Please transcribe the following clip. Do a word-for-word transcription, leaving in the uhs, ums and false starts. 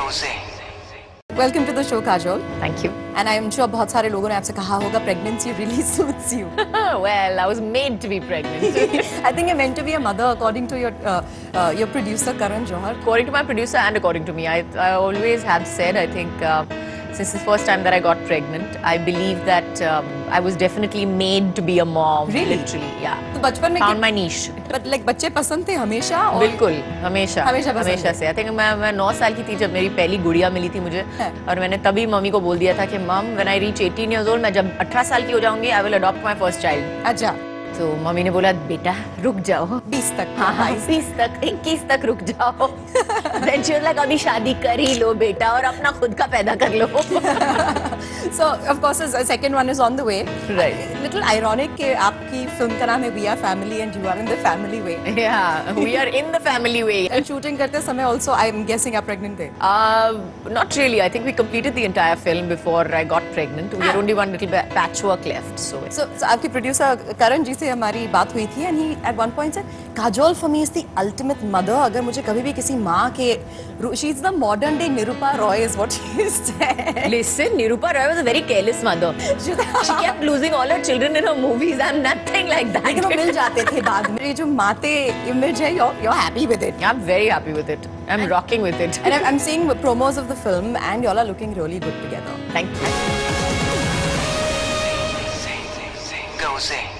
Welcome to the show, Kajol. Thank you. And I am sure बहुत सारे लोगों ने आपसे कहा होगा pregnancy really suits you. Well, I was made to be pregnant. I think you're meant to be a mother according to your uh, uh, your producer Karan Johar. According to my producer and according to me, I, I always have said, I think, uh, since the first time that I got pregnant, I believe that um, I was definitely made to be a mom. Really? Literally, yeah. तो बचपन में Found my niche. But like बच्चे पसंद थे हमेशा और बिल्कुल हमेशा हमेशा पसंद हमेशा से। I think मैं मैं नौ साल की थी जब मेरी पहली गुड़िया मिली थी मुझे और मैंने तभी मम्मी को बोल दिया था कि मम when I reach eighteen years old मैं जब अठारह साल की हो जाऊंगी I will adopt my first child. अच्छा तो मम्मी ने बोला बेटा रुक जाओ बीस तक हाँ हाँ बीस तक इक्कीस तक रुक जाओ Then she was like अभी शादी कर ही लो बेटा और अपना खुद का पैदा कर लो So of course the second one is on the way. Right. Little ironic कि आपकी फिल्म का नाम है We Are Family and you are in the family way. Yeah, we are in the family way. And shooting करते समय also I'm guessing आप pregnant थे. Uh, not really. I think we completed the entire film before I got pregnant. We had only one little bit patchwork left. So. So, so आपकी producer Karan जी से हमारी बात हुई थी and he at one point said Kajol for me is the ultimate mother. अगर मुझे कभी भी किसी माँ के she's the modern day Nirupa Roy is what she said. Listen, Nirupa Roy was a very careless mother. She kept losing all her children in her movies. I'm nothing like that. लेकिन वो मिल जाते थे बाद में. ये जो माते image है, you're you're happy with it. I'm very happy with it. I'm and, rocking with it. And I'm, I'm seeing promos of the film and y'all are looking really good together. Thank you. Go Zing.